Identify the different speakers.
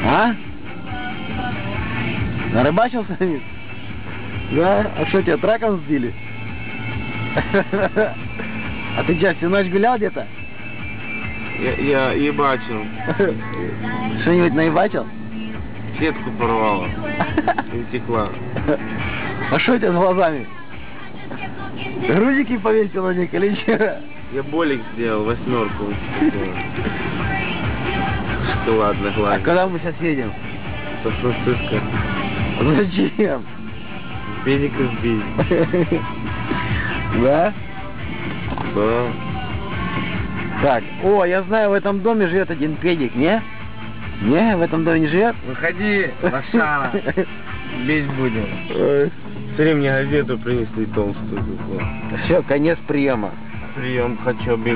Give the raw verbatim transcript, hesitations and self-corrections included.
Speaker 1: А? Нарыбачился? Да? А что, тебя траком сбили? А ты что, всю ночь гулял где-то?
Speaker 2: Я, я ебачил.
Speaker 1: Что-нибудь наебачил?
Speaker 2: Сетку порвала. И текла.
Speaker 1: А что у тебя с глазами? Грузики повесил на них или что?
Speaker 2: Я болик сделал, восьмерку. Шоколадный
Speaker 1: А
Speaker 2: глаз.
Speaker 1: куда мы сейчас едем?
Speaker 2: Сан-Франциско.
Speaker 1: Зачем?
Speaker 2: Педика сбить.
Speaker 1: Да?
Speaker 2: Да.
Speaker 1: Так, о, я знаю, в этом доме живет один педик, не? Не, в этом доме не живет?
Speaker 2: Выходи, лошара. Бить будем. Смотри, мне газету принесли толстую.
Speaker 1: Все, конец приема.
Speaker 2: Прием хочу.